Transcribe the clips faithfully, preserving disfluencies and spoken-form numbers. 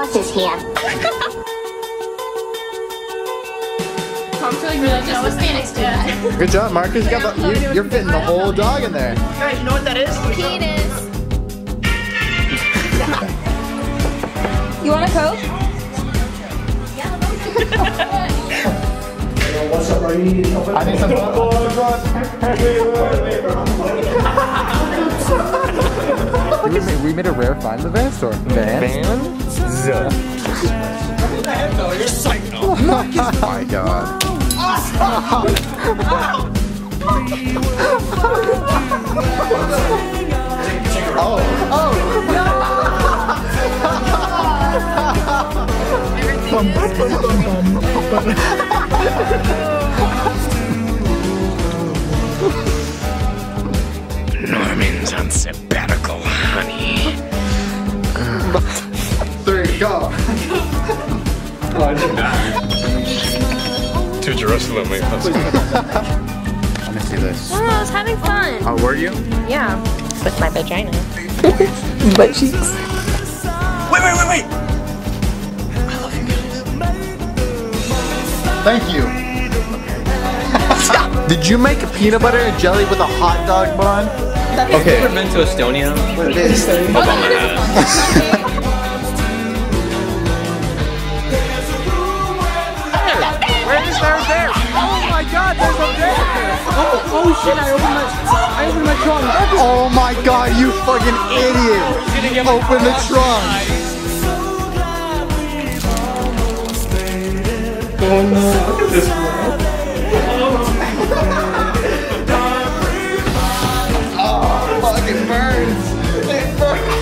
boss is here. I'm feeling really just was standing still. Yeah. Good job, Marcus. You got the, you, you're fitting the whole dog in there. Guys, you know what that is? Penis. You want a Coke? What's up, bro? You need help? I need some. we, made, we made a rare find the van store. Van? Van? You're psycho. Oh my god. Oh, oh, no! Norman's on sabbatical, honey. There you go. Oh, I did that. To Jerusalem, my husband. Let me see this. Oh, I was having fun. Oh, were you? Yeah. With my vagina. Butt cheeks. Wait, wait, wait, wait. Thank you. Did you make a peanut butter and jelly with a hot dog bun? Okay. Ever been to Estonia? What it is? Obama has. Where is there there? Oh my god, there's a bear! Oh, oh shit, I opened my, I opened my trunk. Oh my god, you fucking idiot! Open the trunk! Oh no, look at this one. Oh, fucking burns! It burns!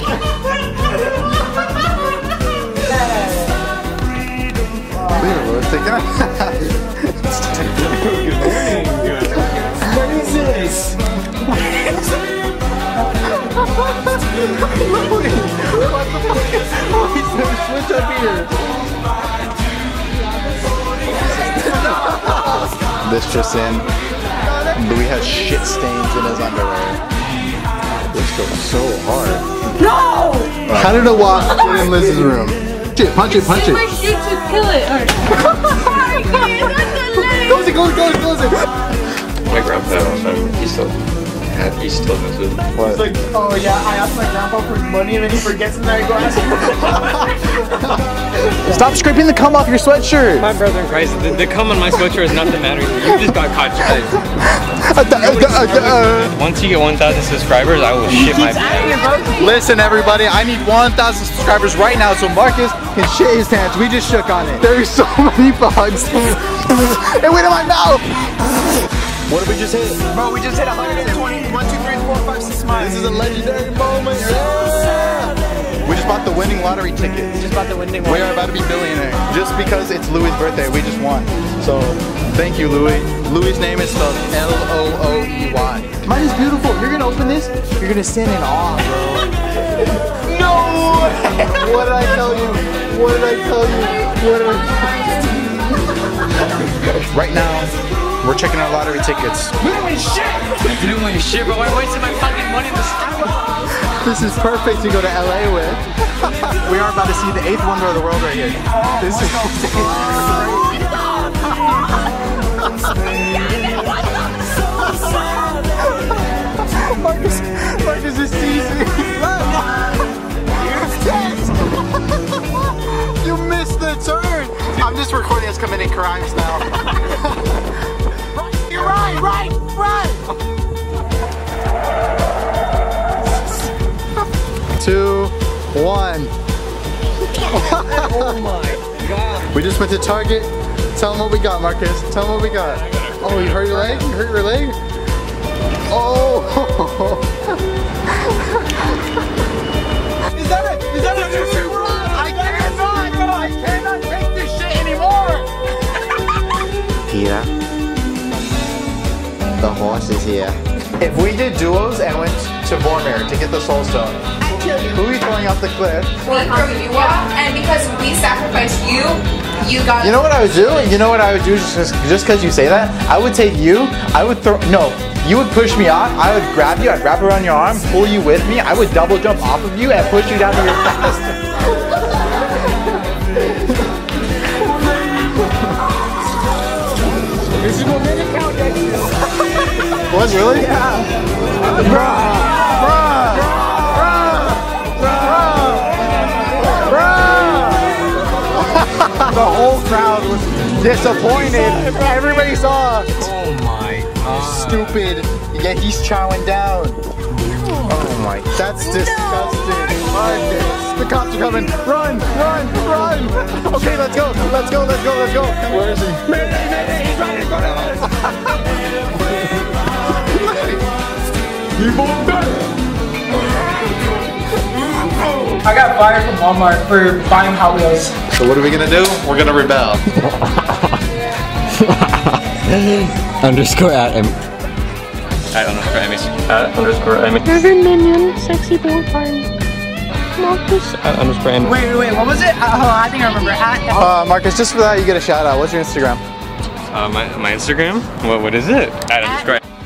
Leave it, Louis. Take it out. Good morning. What is this? Louis! What the fuck is Louis? Switch up here. This just in. Louis has shit stains in his underwear. This goes so hard. No! How did it walk in Liz's room? Punch it, punch it, punch My it. shoe to kill it. Close it, close it, close it, close it. My grandpa, um, he still had, he still knows it. What? It's like, oh yeah, I asked my grandpa for money and then he forgets and then I go ask him. Stop scraping the cum off your sweatshirt. My brother in Christ, the, the cum on my sweatshirt is nothing mattering. You just got caught. Once you get one thousand subscribers, I will shit my pants. Listen, everybody, I need one thousand subscribers right now so Marcus can shit his pants. We just shook on it. There's so many bugs. It went in my mouth. What did we just hit? Bro, we just hit one hundred twenty. one, two, three, four, five, six miles. This is a legendary moment. Yeah. We just bought the winning lottery ticket. Just about the winning We are about to be billionaire. Just because it's Louis' birthday, we just won. So, thank you, Louis. Louis' name is spelled L O O E Y. Mine is beautiful. You're gonna open this, you're gonna stand in awe, bro. No! What did I tell you? What did I tell you? What did I tell you? Right now, we're checking our lottery tickets. We don't win shit! I didn't win shit, but I wasted my fucking money in the store. This is perfect to go to L A with. We are about to see the eighth wonder of the world right here. This is Marcus, Marcus is teasing. You missed the turn. I'm just recording us committing crimes now. You're right, right, right. Two, one. Oh my god. We just went to Target. Tell them what we got, Marcus. Tell them what we got. Oh, you hurt your leg? You hurt your leg? Oh. Is that a, is that a true run? I cannot, no, I cannot take this shit anymore. Peter, the horse is here. If we did duos and went to Vormir to get the soul stone, who are you throwing off the cliff? And because we sacrificed you, you got. You know what I would do? You know what I would do just just because you say that? I would take you, I would throw, no, you would push me off, I would grab you, I'd wrap around your arm, pull you with me, I would double jump off of you and push you down to your chest. This is what made it count, Daddy. What, really? Yeah. Bruh! Bruh! Bruh! Bruh! The whole crowd was disappointed. Everybody saw. Oh my god. Stupid. Yeah, he's chowing down. Oh my. That's disgusting. Marcus. The cops are coming. Run! Run! Run! Okay, let's go. Let's go. Let's go. Let's go. Where is he? Mayday, mayday, he's right in front of us. I got fired from Walmart for buying Hot Wheels. So what are we gonna do? We're gonna rebel. Underscore at M. At underscore Amy. At underscore Amy. Urban Minion, sexy boyfriend. Marcus. At underscore M. Wait, wait, what was it? Uh, oh, I think I remember. At, Uh, Marcus, just for that, you get a shout out. What's your Instagram? Uh, my, my Instagram? What, what is it? At underscore